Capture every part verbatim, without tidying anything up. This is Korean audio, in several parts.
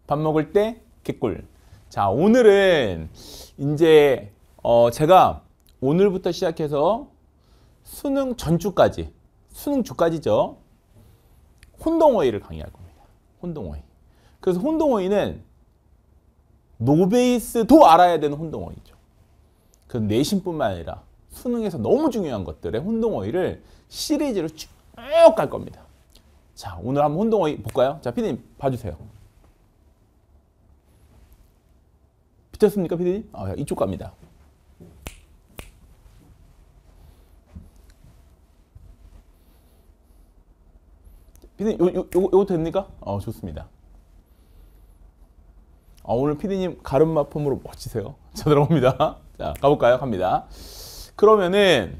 밥 먹을 때 개꿀. 자, 오늘은 이제 어 제가 오늘부터 시작해서 수능 전주까지, 수능 주까지죠. 혼동어휘를 강의할 겁니다. 혼동어휘. 그래서 혼동어휘는 노베이스도 알아야 되는 혼동어휘죠. 그 내신뿐만 아니라 수능에서 너무 중요한 것들의 혼동어휘를 시리즈로 쭉 갈 겁니다. 자, 오늘 한번 혼동어휘 볼까요? 자, 피디님 봐주세요. 비쳤습니까, 피디님? 아, 이쪽 갑니다. 피디님, 요, 요, 요거, 요거 됩니까? 어, 좋습니다. 아, 오늘 피디님 가르마 폼으로 멋지세요. 자, 들어갑니다. 자, 가볼까요? 갑니다. 그러면은,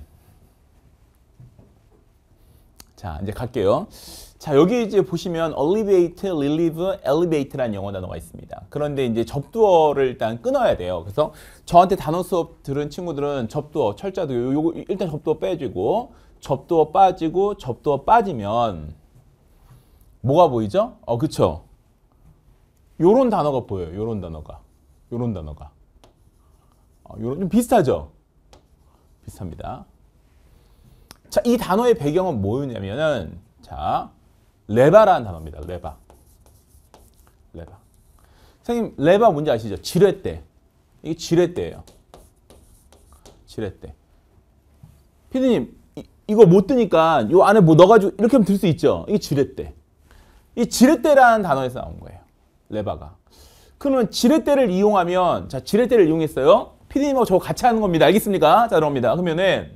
자, 이제 갈게요. 자, 여기 이제 보시면 alleviate, relieve, elevate라는 영어 단어가 있습니다. 그런데 이제 접두어를 일단 끊어야 돼요. 그래서 저한테 단어 수업 들은 친구들은 접두어, 철자도 요거 일단 접두어 빼주고, 접두어 빠지고, 접두어 빠지면 뭐가 보이죠? 어, 그쵸? 요런 단어가 보여요. 요런 단어가. 요런 단어가. 어, 요런, 좀 비슷하죠? 비슷합니다. 자, 이 단어의 배경은 뭐였냐면은, 자, 레바라는 단어입니다. 레바. 레바. 선생님, 레바 뭔지 아시죠? 지렛대. 이게 지렛대예요. 지렛대. 피디님, 이, 이거 못 드니까 요 안에 뭐 넣어가지고 이렇게 하면 들 수 있죠? 이게 지렛대. 이 지렛대라는 단어에서 나온 거예요. 레바가. 그러면 지렛대를 이용하면, 자, 지렛대를 이용했어요. 피디님하고 저거 같이 하는 겁니다. 알겠습니까? 자, 들어갑니다. 그러면은,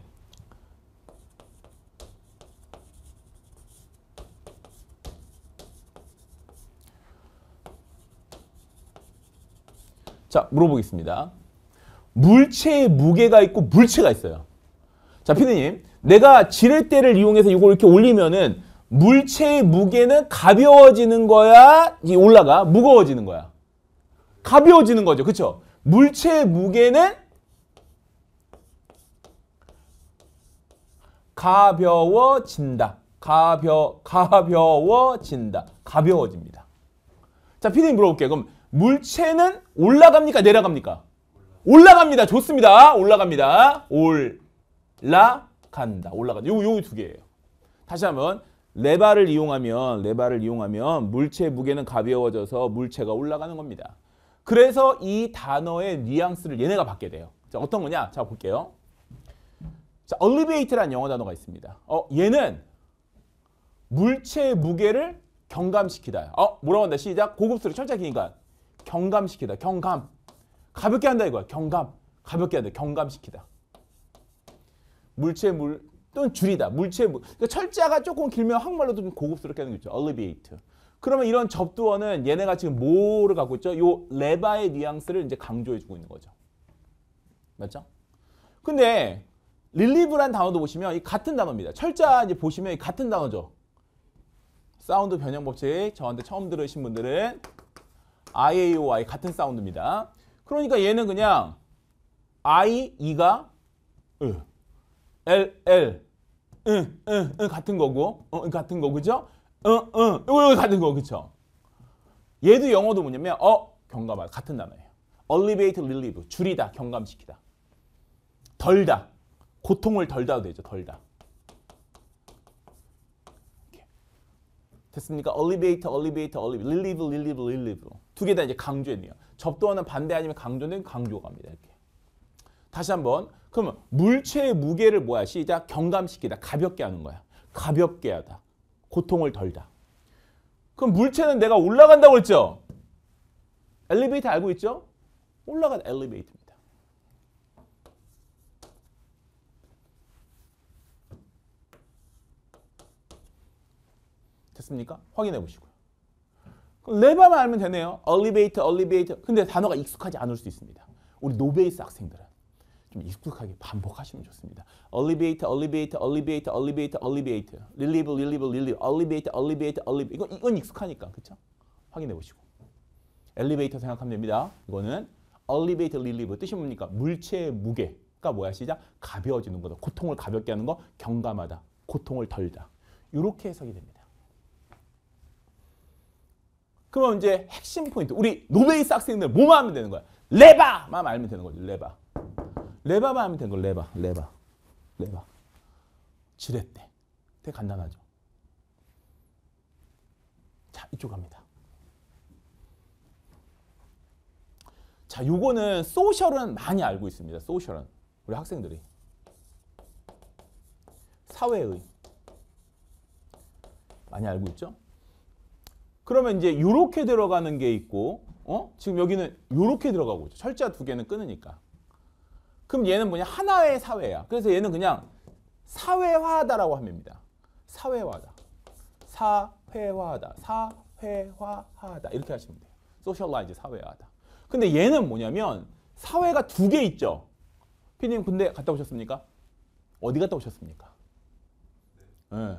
자, 물어보겠습니다. 물체의 무게가 있고 물체가 있어요. 자, 피디님, 내가 지렛대를 이용해서 이걸 이렇게 올리면은 물체의 무게는 가벼워지는 거야? 이 올라가? 무거워지는 거야? 가벼워지는 거죠. 그쵸? 물체의 무게는 가벼워진다. 가벼, 가벼워진다. 가벼워집니다. 자, 피디님 물어볼게요. 그럼 물체는 올라갑니까? 내려갑니까? 올라갑니다. 좋습니다. 올라갑니다. 올라간다. 올라간다. 요, 요 두 개예요. 다시 한번. 레바를 이용하면, 레바를 이용하면 물체의 무게는 가벼워져서 물체가 올라가는 겁니다. 그래서 이 단어의 뉘앙스를 얘네가 받게 돼요. 자, 어떤 거냐? 자, 볼게요. 자, elevate라는 영어 단어가 있습니다. 어, 얘는 물체의 무게를 경감시키다. 어, 뭐라고 한다? 시작. 고급스럽게 철자 기니까 경감시키다. 경감. 가볍게 한다 이거야. 경감. 가볍게 한다. 경감시키다. 물체의 물 또는 줄이다. 물체의 물. 그러니까 철자가 조금 길면 한국말로도 좀 고급스럽게 하는 게 있죠. elevate. 그러면 이런 접두어는 얘네가 지금 뭐를 갖고 있죠? 요 레바의 뉘앙스를 이제 강조해주고 있는 거죠. 맞죠? 근데 relieve란 단어도 보시면 이 같은 단어입니다. 철자 이제 보시면 이 같은 단어죠. 사운드 변형 법칙 저한테 처음 들으신 분들은 I, A, O, I 같은 사운드입니다. 그러니까 얘는 그냥 I, E가 으, L, L, 응, 응, 응 같은 거고, 어, 같은 거 그죠? 응, 응, 이거 같은 거 그쵸? 얘도 영어도 뭐냐면 어, 경감하다 같은 단어예요. elevate, relieve 줄이다, 경감시키다, 덜다, 고통을 덜다도 되죠, 덜다. 됐습니까? elevate, elevate, elevate, relieve, relieve, relieve 두 개 다 이제 강조했네요. 접두어는 반대 아니면 강조는 강조가 갑니다. 이렇게. 다시 한번. 그러면 물체의 무게를 뭐야? 시작. 경감시키다. 가볍게 하는 거야. 가볍게 하다. 고통을 덜다. 그럼 물체는 내가 올라간다고 했죠? 엘리베이터 알고 있죠? 올라가다. 엘리베이터입니다. 됐습니까? 확인해 보시고요. 그럼 레바만 알면 되네요. 엘리베이터, 엘리베이터. 근데 단어가 익숙하지 않을 수 있습니다. 우리 노베이스 학생들은 좀 익숙하게 반복하시면 좋습니다. 엘리베이터, 엘리베이터, 엘리베이터, 엘리베이터, 엘리베이터, 릴리브, 릴리브, 릴리브, 엘리베이터, 엘리베이터, 엘리베이터. 이건 이건 익숙하니까, 그렇죠? 확인해 보시고. 엘리베이터 생각하면 됩니다. 이거는 엘리베이터, 릴리브 뜻이 뭡니까? 물체의 무게가 뭐야? 시작. 가벼워지는 거다. 고통을 가볍게 하는 거, 경감하다. 고통을 덜다. 이렇게 해석이 됩니다. 그러면 이제 핵심 포인트. 우리 노베이스 학생들 뭐만 하면 되는 거야? 레바만 알면 되는 거죠. 레바. 레바만 하면 되는 거. 레바. 레바. 레바. 지렛대. 되게 간단하죠. 자, 이쪽 갑니다. 자, 요거는 소셜은 많이 알고 있습니다. 소셜은. 우리 학생들이. 사회의. 많이 알고 있죠? 그러면 이제 요렇게 들어가는 게 있고, 어? 지금 여기는 요렇게 들어가고 있죠. 철자 두 개는 끊으니까. 그럼 얘는 뭐냐? 하나의 사회야. 그래서 얘는 그냥 사회화하다라고 합니다. 사회화하다. 사회화하다. 사회화하다. 이렇게 하시면 돼요. 소셜라이즈 사회화하다. 근데 얘는 뭐냐면 사회가 두 개 있죠. 피디님 군대 갔다 오셨습니까? 어디 갔다 오셨습니까? 네.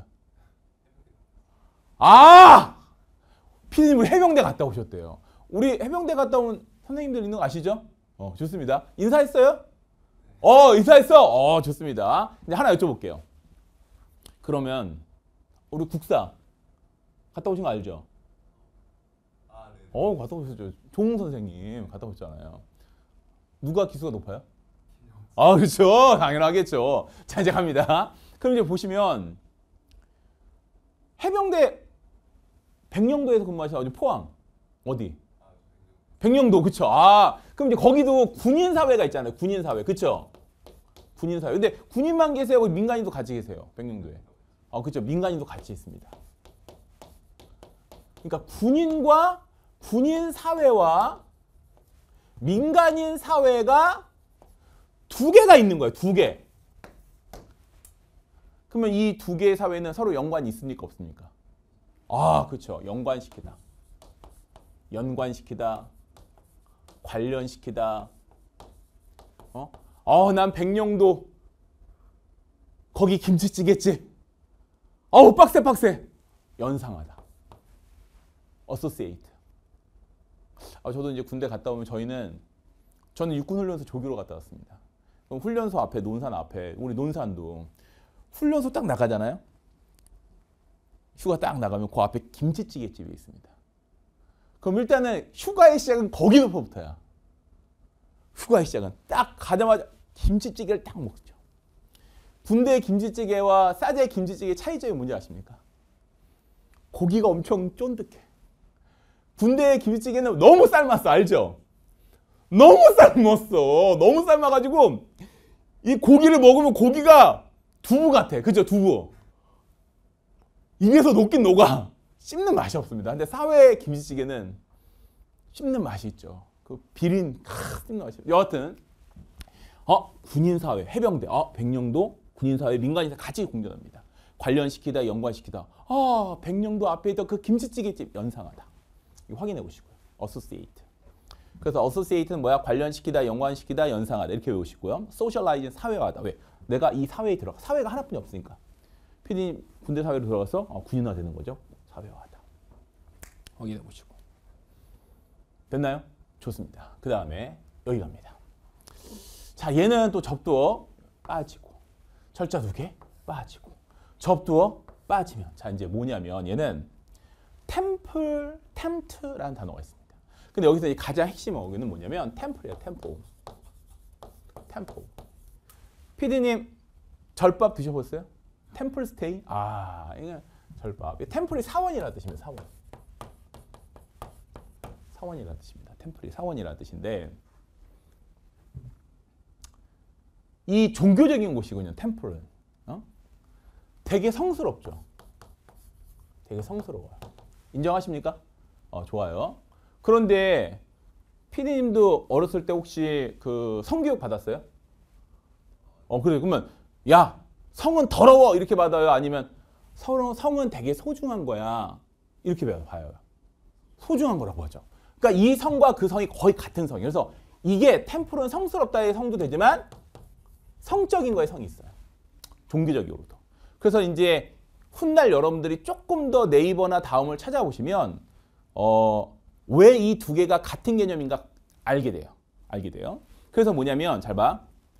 아! 피디님은 해병대 갔다 오셨대요. 우리 해병대 갔다 온 선생님들 있는 거 아시죠? 어, 좋습니다. 인사했어요? 어, 인사했어? 어, 좋습니다. 이제 하나 여쭤볼게요. 그러면 우리 국사 갔다 오신 거 알죠? 아, 네. 어, 갔다 오셨죠. 종 선생님 갔다 오셨잖아요. 누가 기수가 높아요? 아, 그렇죠. 당연하겠죠. 자, 이제 갑니다. 그럼 이제 보시면 해병대 백령도에서 근무하신 어디 포항 어디? 백령도 그쵸? 아 그럼 이제 거기도 군인 사회가 있잖아요. 군인 사회 그쵸? 군인 사회. 근데 군인만 계세요? 민간인도 같이 계세요? 백령도에. 아 그쵸? 민간인도 같이 있습니다. 그러니까 군인과 군인 사회와 민간인 사회가 두 개가 있는 거예요. 두 개. 그러면 이 두 개의 사회는 서로 연관이 있습니까? 없습니까? 아, 그렇죠. 연관시키다. 연관시키다. 관련시키다. 어? 어, 난 백령도 거기 김치찌개집. 어우, 빡세 빡세. 연상하다. 어소시에이트. 아, 저도 이제 군대 갔다 오면 저희는 저는 육군훈련소 조교로 갔다 왔습니다. 그럼 훈련소 앞에 논산 앞에 우리 논산도 훈련소 딱 나가잖아요. 휴가 딱 나가면 그 앞에 김치찌개집이 있습니다. 그럼 일단은 휴가의 시작은 거기서부터야. 휴가의 시작은 딱 가자마자 김치찌개를 딱 먹죠. 군대 김치찌개와 싸제 김치찌개 차이점이 뭔지 아십니까? 고기가 엄청 쫀득해. 군대 김치찌개는 너무 삶았어. 알죠? 너무 삶았어. 너무 삶아가지고 이 고기를 먹으면 고기가 두부 같아. 그죠? 두부. 입에서 녹긴 녹아. 씹는 맛이 없습니다. 근데 사회 김치찌개는 씹는 맛이 있죠. 그 비린 크, 씹는 맛이. 여하튼 어 군인 사회 해병대 어 백령도 군인 사회 민간인 사회 같이 공존합니다. 관련시키다 연관시키다. 아 백령도 앞에 있던 그 김치찌개집 연상하다. 이거 확인해 보시고요. associate. 그래서 associate는 뭐야? 관련시키다 연관시키다 연상하다 이렇게 외우시고요. socialize는 사회화하다. 왜? 내가 이 사회에 들어가. 사회가 하나뿐이 없으니까. 피디님 군대 사회로 들어가서 어, 군인화 되는 거죠. 사회화하다. 확인해 보시고. 됐나요? 좋습니다. 그 다음에 여기 갑니다. 자, 얘는 또 접두어 빠지고 철자 두 개 빠지고 접두어 빠지면 자 이제 뭐냐면 얘는 템플, 템트라는 단어가 있습니다. 근데 여기서 이 가장 핵심 어휘는 뭐냐면 템플이에요. 템포. 템포. 피디님 절밥 드셔보셨어요? 템플 스테이? 아, 이게 절밥. 템플이 사원이라는 뜻입니다. 사원. 사원이라는 뜻입니다. 템플이 사원이라는 뜻인데 이 종교적인 곳이군요. 템플은. 어? 되게 성스럽죠. 되게 성스러워요. 인정하십니까? 어, 좋아요. 그런데 피디님도 어렸을 때 혹시 그 성교육 받았어요? 어, 그래. 그러면 야, 성은 더러워 이렇게 받아요? 아니면 성, 성은 되게 소중한 거야 이렇게 봐요? 소중한 거라고 하죠. 그러니까 이 성과 그 성이 거의 같은 성이에요. 그래서 이게 템플은 성스럽다의 성도 되지만 성적인 거에 성이 있어요. 종교적으로도. 그래서 이제 훗날 여러분들이 조금 더 네이버나 다음을 찾아보시면 어, 왜 이 두 개가 같은 개념인가 알게 돼요. 알게 돼요. 그래서 뭐냐면 잘 봐.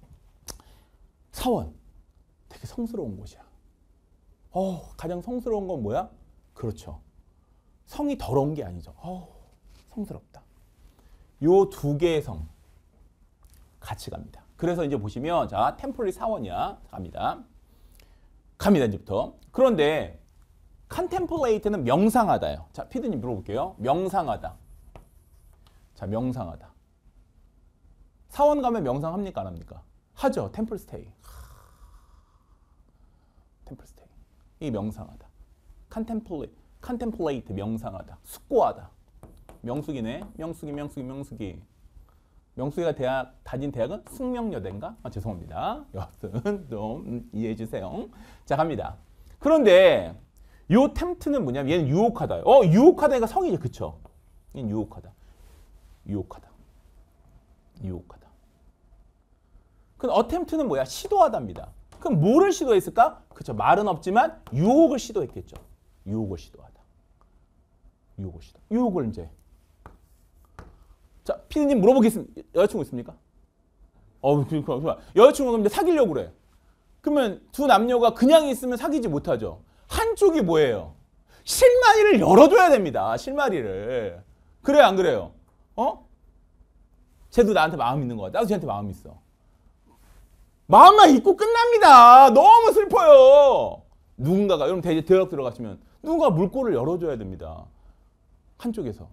사원. 되게 성스러운 곳이야. 어, 가장 성스러운 건 뭐야? 그렇죠. 성이 더러운 게 아니죠. 어우, 성스럽다. 요 두 개의 성 같이 갑니다. 그래서 이제 보시면 자 템포리 사원이야 갑니다. 갑니다 이제부터. 그런데 컨템플레이트는 명상하다요. 자 피디님 물어볼게요. 명상하다. 자 명상하다. 사원 가면 명상합니까 안 합니까? 하죠. 템플 스테이. 템플 스테이. 이 명상하다. 컨템플레이트. 컨템플레이트 명상하다. 숙고하다. 명숙이네. 명숙이 명숙이 명숙이. 명숙이가 대학 다닌 대학은 숙명여대인가? 아, 죄송합니다. 여하튼 좀 이해해 주세요. 자 갑니다. 그런데 요 템트는 뭐냐면 얘는 유혹하다. 어 유혹하다가 성이죠. 그쵸? 얘는 유혹하다. 유혹하다. 유혹하다. 그럼 어템트는 뭐야? 시도하다입니다. 그럼 뭐를 시도했을까? 그쵸. 말은 없지만 유혹을 시도했겠죠. 유혹을 시도하다. 유혹을 시도. 유혹을 이제. 자, 피디님 물어보겠습니다. 여자친구 있습니까? 어, 그러니까 여자친구가 이제 사귀려고 그래. 그러면 두 남녀가 그냥 있으면 사귀지 못하죠. 한쪽이 뭐예요? 실마리를 열어줘야 됩니다. 실마리를. 그래요, 안 그래요? 어? 쟤도 나한테 마음 있는 거 같아. 나도 쟤한테 마음 있어. 마음만 있고 끝납니다. 너무 슬퍼요. 누군가가, 여러분 대학 들어가시면 누군가 물꼬를 열어줘야 됩니다. 한쪽에서.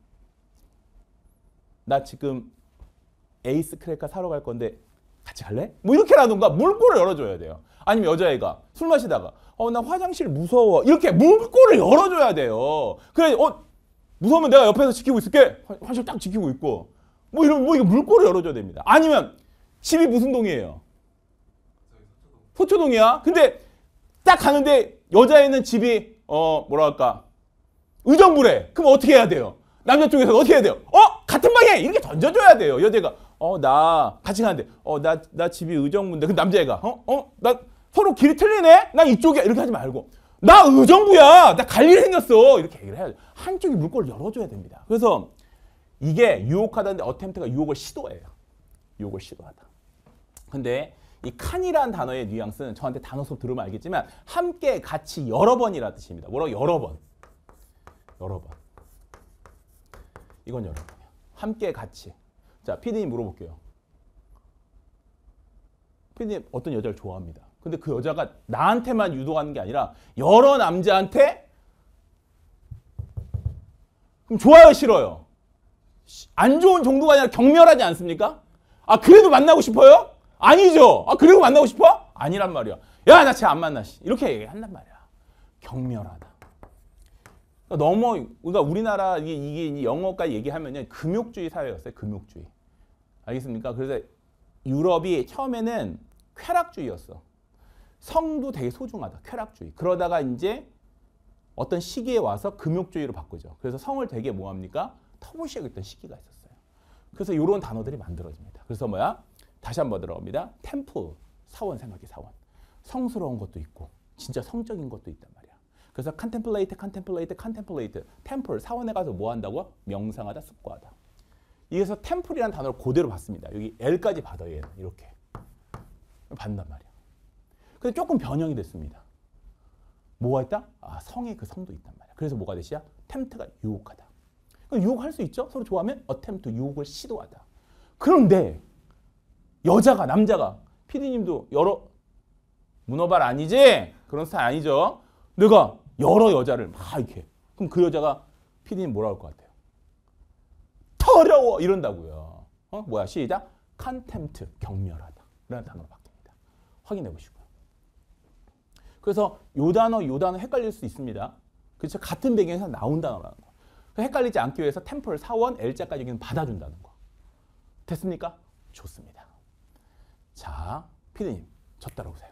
나 지금 에이스 크래커 사러 갈 건데 같이 갈래? 뭐 이렇게라던가 물꼬를 열어줘야 돼요. 아니면 여자애가 술 마시다가 어 나 화장실 무서워 이렇게 물꼬를 열어줘야 돼요. 그래 어 무서우면 내가 옆에서 지키고 있을게. 화장실 딱 지키고 있고 뭐 이런 뭐 이거 물꼬를 열어줘야 됩니다. 아니면 집이 무슨 동이에요? 서초동이야. 근데 딱 가는데 여자애는 집이 어 뭐랄까 의정부래. 그럼 어떻게 해야 돼요? 남자 쪽에서 어떻게 해야 돼요? 어? 같은 방에 이렇게 던져줘야 돼요. 여자가 어 나 같이 가는데 어 나 나 집이 의정부인데 그 남자애가 어? 어? 나 서로 길이 틀리네? 난 이쪽이야. 이렇게 하지 말고 나 의정부야. 나 갈 일이 생겼어. 이렇게 얘기를 해야죠. 한쪽이 물꼬를 열어줘야 됩니다. 그래서 이게 유혹하다는데 어템트가 유혹을 시도해요. 유혹을 시도하다. 근데 이 칸이라는 단어의 뉘앙스는 저한테 단어 수업 들으면 알겠지만 함께 같이 여러 번이라는 뜻입니다. 뭐라고? 여러 번. 여러 번. 이건 여러 번이야. 함께 같이. 자, 피디님 물어볼게요. 피디님 어떤 여자를 좋아합니다. 근데 그 여자가 나한테만 유도하는 게 아니라 여러 남자한테 그럼 좋아요, 싫어요? 안 좋은 정도가 아니라 경멸하지 않습니까? 아, 그래도 만나고 싶어요? 아니죠. 아, 그리고 만나고 싶어? 아니란 말이야. 야, 나 쟤 안 만나. 이렇게 얘기한단 말이야. 경멸하다. 그러니까 너무, 그러니까 우리나라 이게, 이게 영어까지 얘기하면은 금욕주의 사회였어요. 금욕주의. 알겠습니까? 그래서 유럽이 처음에는 쾌락주의였어. 성도 되게 소중하다. 쾌락주의. 그러다가 이제 어떤 시기에 와서 금욕주의로 바꾸죠. 그래서 성을 되게 뭐합니까? 터부시하겠던 시기가 있었어요. 그래서 이런 단어들이 만들어집니다. 그래서 뭐야? 다시 한번 들어갑니다. 템플, 사원 생각해, 사원. 성스러운 것도 있고 진짜 성적인 것도 있단 말이야. 그래서 컨템플레이트, 컨템플레이트, 컨템플레이트, 템플, 사원에 가서 뭐 한다고? 명상하다, 숙고하다. 여기서 템플이라는 단어를 그대로 받습니다. 여기 L까지 받아요, 얘는. 이렇게. 받는단 말이야. 근데 조금 변형이 됐습니다. 뭐가 있다? 아, 성의 그 성도 있단 말이야. 그래서 뭐가 되시야? 템트가 유혹하다. 유혹할 수 있죠? 서로 좋아하면 어템트, 유혹을 시도하다. 그런데 여자가, 남자가, 피디님도 여러, 문어발 아니지? 그런 스타일 아니죠? 내가 여러 여자를 막 이렇게. 그럼 그 여자가 피디님 뭐라 할 것 같아요? 더러워! 이런다고요. 어? 뭐야? 시작. 컨템트, 경멸하다. 라는 단어로 바뀝니다. 확인해 보시고요. 그래서 요 단어, 요 단어 헷갈릴 수 있습니다. 그렇죠? 같은 배경에서 나온 단어라는 거. 헷갈리지 않기 위해서 템플, 사원, L자까지 여기는 받아준다는 거. 됐습니까? 좋습니다. 자, 피디님, 저 따라오세요.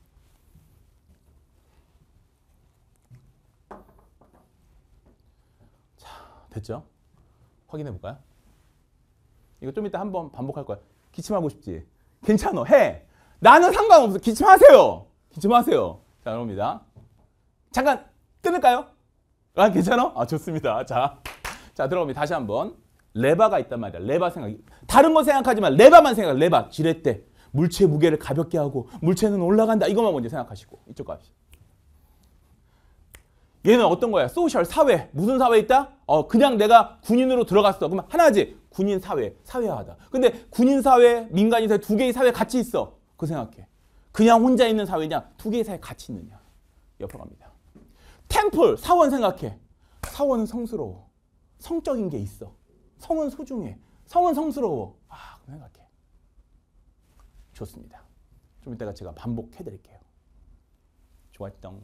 자, 됐죠? 확인해 볼까요? 이거 좀 이따 한번 반복할 거야. 기침하고 싶지? 괜찮아, 해. 나는 상관없어. 기침하세요. 기침하세요. 자, 그럽니다. 잠깐 끊을까요? 아, 괜찮아? 아, 좋습니다. 자, 자, 들어갑니다. 다시 한번. 레바가 있단 말이야. 레바 생각. 다른 거 생각하지 마. 레바만 생각. 레바. 지렛대. 물체 무게를 가볍게 하고 물체는 올라간다. 이것만 먼저 생각하시고. 이쪽 갑시다. 얘는 어떤 거야? 소셜, 사회. 무슨 사회에 있다? 어 그냥 내가 군인으로 들어갔어. 그러면 하나지. 군인 사회, 사회화하다. 근데 군인 사회, 민간인 사회 두 개의 사회 같이 있어. 그 생각해. 그냥 혼자 있는 사회냐, 두 개의 사회 같이 있느냐. 옆으로 갑니다. 템플, 사원 생각해. 사원은 성스러워. 성적인 게 있어. 성은 소중해. 성은 성스러워. 아, 그 생각해. 좋습니다. 좀 이따가 제가 반복해 드릴게요. 좋았던.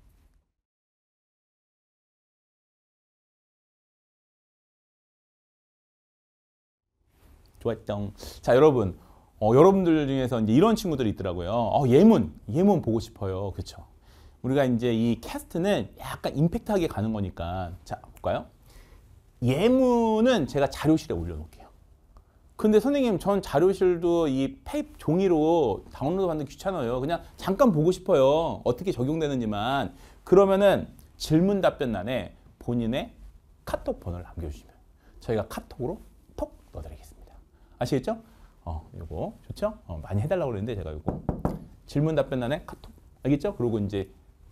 좋았던. 자, 여러분. 어, 여러분들 중에서 이제 이런 친구들이 있더라고요. 어, 예문. 예문 보고 싶어요. 그렇죠? 우리가 이제 이 캐스트는 약간 임팩트하게 가는 거니까. 자, 볼까요? 예문은 제가 자료실에 올려놓을게요. 근데 선생님, 전 자료실도 이 페이프 종이로 다운로드 받는 게 귀찮아요. 그냥 잠깐 보고 싶어요. 어떻게 적용되는지만. 그러면은 질문 답변란에 본인의 카톡 번호를 남겨주시면 저희가 카톡으로 톡 넣어드리겠습니다. 아시겠죠? 어, 요거 좋죠? 어, 많이 해달라고 그랬는데 제가 요거 질문 답변란에 카톡. 알겠죠? 그리고 이제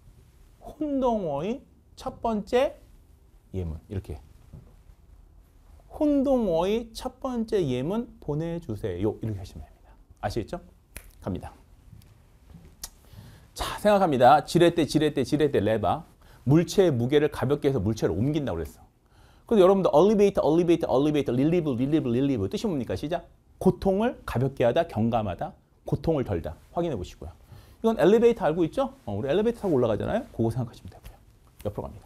혼동어의 첫 번째 예문 이렇게. 혼동어의 첫 번째 예문 보내주세요. 이렇게 하시면 됩니다. 아시겠죠? 갑니다. 자, 생각합니다. 지렛대, 지렛대, 지렛대, 레바. 물체의 무게를 가볍게 해서 물체를 옮긴다고 그랬어. 그래서 여러분들 엘리베이터, 엘리베이터, 엘리베이터, 릴리브, 릴리브, 릴리브 뜻이 뭡니까? 시작. 고통을 가볍게 하다, 경감하다, 고통을 덜다. 확인해 보시고요. 이건 엘리베이터 알고 있죠? 어, 우리 엘리베이터 타고 올라가잖아요. 그거 생각하시면 되고요. 옆으로 갑니다.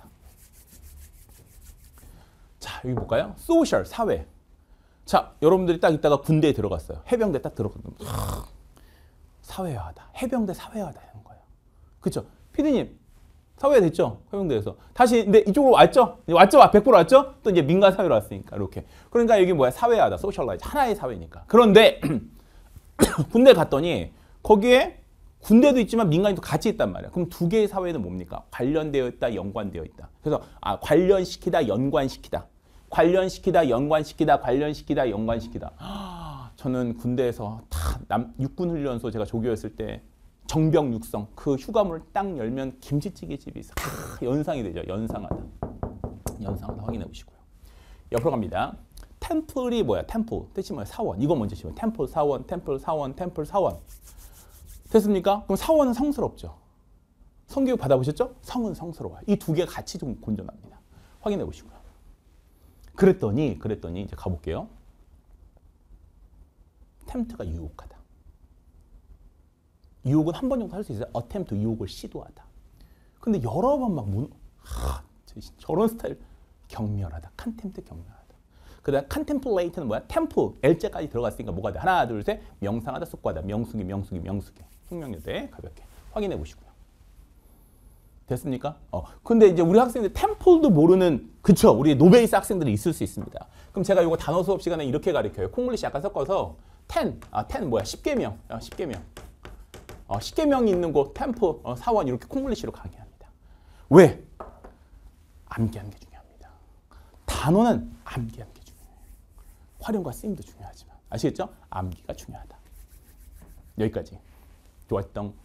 자, 여기 볼까요? 소셜, 사회. 자, 여러분들이 딱 있다가 군대에 들어갔어요. 해병대 딱 들어갔어요. 사회화하다. 해병대 사회화하다 하는 거예요. 그렇죠? 피디님, 사회화 됐죠? 해병대에서. 다시 근데 이쪽으로 왔죠? 왔죠? 백 퍼센트 왔죠? 또 이제 민간 사회로 왔으니까 이렇게. 그러니까 여기 뭐야? 사회화하다. 소셜라이즈. 하나의 사회니까. 그런데 군대 갔더니 거기에 군대도 있지만 민간인도 같이 있단 말이야. 그럼 두 개의 사회는 뭡니까? 관련되어 있다, 연관되어 있다. 그래서 아, 관련시키다, 연관시키다. 관련시키다, 연관시키다, 관련시키다, 연관시키다. 아, 저는 군대에서 다 남, 육군훈련소 제가 조교였을 때 정병 육성 그 휴가문을 딱 열면 김치찌개 집이 있어. 아, 연상이 되죠. 연상하다. 연상하다 확인해 보시고요. 옆으로 갑니다. 템플이 뭐야? 템플. 뜻이 뭐야? 사원. 이거 먼저 치면 템플 사원, 템플 사원, 템플 사원. 됐습니까? 그럼 사원은 성스럽죠. 성교육 받아보셨죠? 성은 성스러워요. 이 두 개가 같이 좀 곤전합니다. 확인해 보시고요. 그랬더니 그랬더니 이제 가볼게요. 템트가 유혹하다. 유혹은 한 번 정도 할 수 있어요. 어템트 유혹을 시도하다. 근데 여러 번 막 문, 하, 저런 스타일 경멸하다. 컨템트 경멸하다. 그다음 컨템플레이트는 뭐야? 템플 L자까지 들어갔으니까 뭐가 돼? 하나, 둘, 셋. 명상하다, 숙고하다. 명수기, 명수기, 명수기. 숙명여대 가볍게 확인해 보시고요. 됐습니까? 어, 근데 이제 우리 학생들 템플도 모르는, 그쵸? 우리 노베이스 학생들이 있을 수 있습니다. 그럼 제가 이거 단어 수업 시간에 이렇게 가르쳐요. 콩글리시 약간 섞어서 텐, 아, 텐 뭐야? 십계명, 어, 십계명. 어, 십계명이 있는 곳, 템플, 어, 사원 이렇게 콩글리시로 강의합니다. 왜? 암기하는 게 중요합니다. 단어는 암기하는 게 중요해요. 활용과 쓰임도 중요하지만. 아시겠죠? 암기가 중요하다. 여기까지. 좋았던